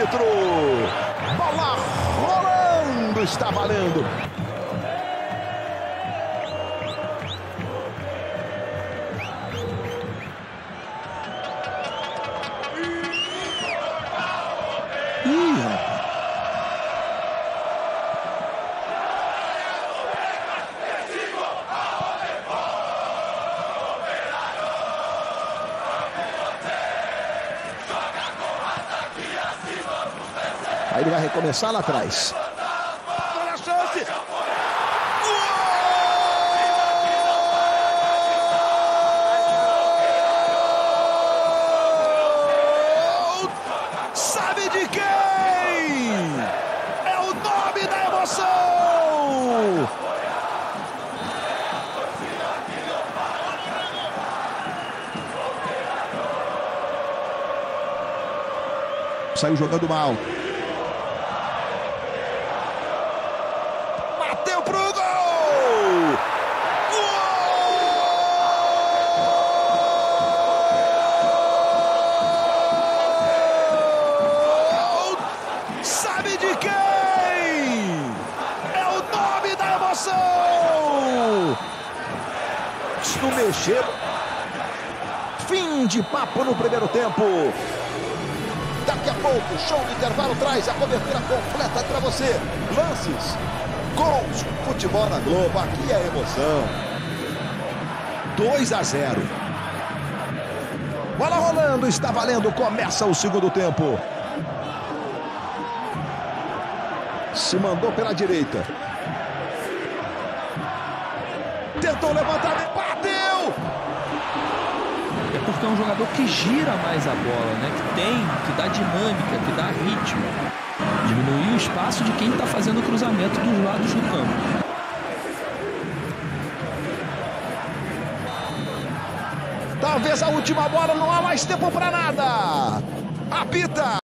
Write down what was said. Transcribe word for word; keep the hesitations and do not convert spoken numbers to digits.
árbitro. Bola rolando, está valendo. Ih, rapaz. Aí ele vai recomeçar lá atrás. Olha a chance! Gol! Sabe de quem? É o nome da emoção! Saiu jogando mal. Bateu pro gol! Gol! Sabe de quem? É o nome da emoção! Isso mexeu. Fim de papo no primeiro tempo. Daqui a pouco, show de intervalo traz a cobertura completa para você. Lances, gols, futebol na Globo, aqui é emoção. dois a zero. Bola rolando, está valendo, começa o segundo tempo. Se mandou pela direita. Tentou levantar, bateu! É porque é um jogador que gira mais a bola, né? Que tem, que dá dinâmica, que dá ritmo. Diminuir o espaço de quem está fazendo o cruzamento dos lados do campo. Talvez a última bola, não há mais tempo para nada. Apita!